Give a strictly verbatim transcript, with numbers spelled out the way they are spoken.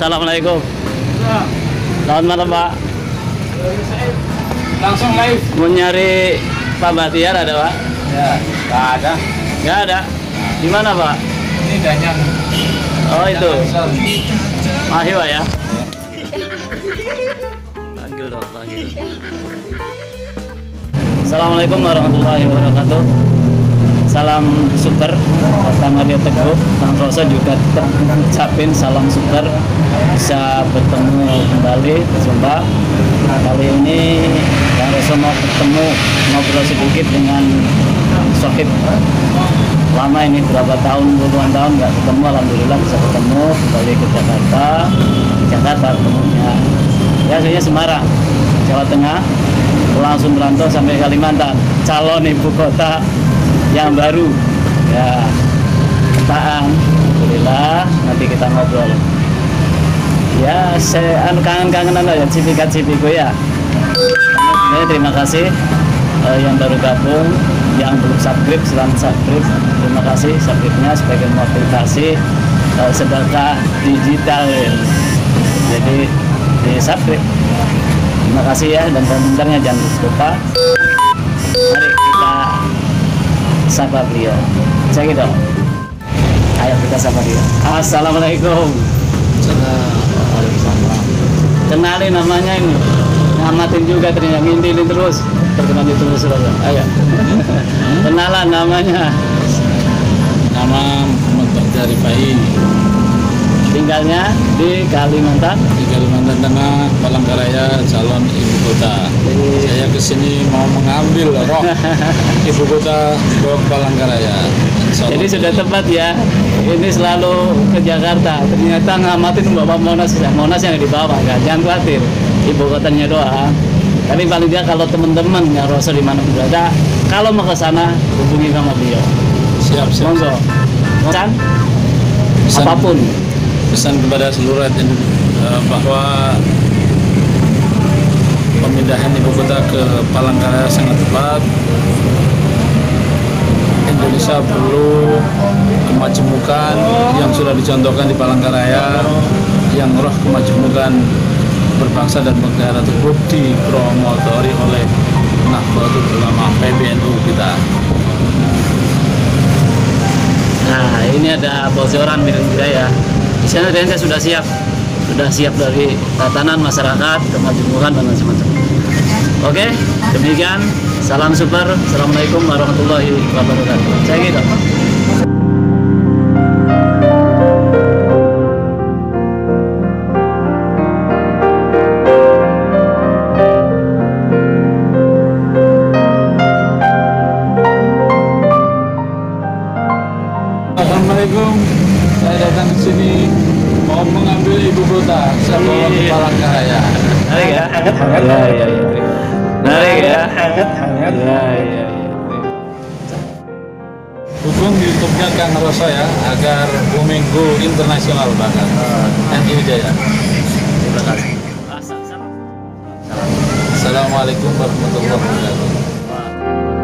Assalamualaikum. Selamat malam Pak. Langsung live. Mau nyari Pak Bahtiar ada Pak? Ya, nggak ada. Nggak ada. Di mana Pak? Ini Danyang. Oh itu. Danyang. Masih Pak ya? Panggil dong, panggil. Assalamualaikum warahmatullahi wabarakatuh. Salam super, pertama dia Teguh, Kang Roso juga tetap ucapin salam super, bisa bertemu kembali berjumpa. Kali ini Kang Roso mau ketemu, ngobrol sedikit dengan Sohib. Lama ini berapa tahun, puluhan tahun nggak ketemu, alhamdulillah bisa ketemu kembali ke Jakarta. Jakarta ketemunya, ya aslinya Semarang, Jawa Tengah, langsung merantau sampai Kalimantan, calon ibu kota yang baru ya, petaan. Alhamdulillah nanti kita ngobrol ya, saya anu kangen-kangenan ya cipika-cipiku ya. Nah, terima kasih eh, yang baru gabung, yang belum subscribe silahkan subscribe, terima kasih subscribe-nya sebagai motivasi eh, sedekah digital ya. Jadi di subscribe, terima kasih ya, dan komentarnya jangan lupa. Mari kita sapa beliau. Cek itu. Ayo kita sapa dia. Assalamualaikum. Waalaikumsalam. Kenalin namanya ini. Ngamatin juga ternyata, ngintilin terus. Terkenal di terus. Ayo. Kenalan namanya. Nama Muhammad Bagja Rifai. Tinggalnya di Kalimantan. Di Kalimantan Tengah, Palangkaraya, calon ibu kota. Jadi, Saya kesini mau mengambil roh ibu kota ke Palangkaraya. Jadi sudah tepat ya. Ini selalu ke Jakarta. Ternyata ngamatin Bapak Monas, Monas yang di bawah. Kan? Jangan khawatir, ibu kotanya doang. Tapi paling tidak kalau teman-teman yang Roso di mana berada, kalau mau ke sana hubungi sama beliau. Siap, siap. Monggo. Pesan Pesan, apapun. pesan kepada seluruh rakyat uh, bahwa pemindahan ibu kota ke Palangkaraya sangat tepat. Indonesia perlu kemajemukan yang sudah dicontohkan di Palangkaraya, yang roh kemajemukan berbangsa dan bernegara tersebut dipromotori oleh Nahdlatul Ulama P B N U kita. Nah, ini ada bocoran milik budaya. Di sana saya sudah siap, sudah siap dari tatanan masyarakat, kemajemukan dan macam-macam. Oke, demikian. Salam super. Assalamualaikum warahmatullahi wabarakatuh. Saya gitu. Assalamualaikum. Saya datang ke sini mau mengambil ibu kota. Saya bawa ke Palangkaraya. Menarik ya? Hangat-hangat. Ya, ya, ya. Menarik ya? Hangat-hangat. Ya, ya, ya. Dukung YouTube-nya Kang Roso ya, agar booming go internasional bahkan. N I Wijaya. Terima kasih. Assalamualaikum warahmatullahi wabarakatuh.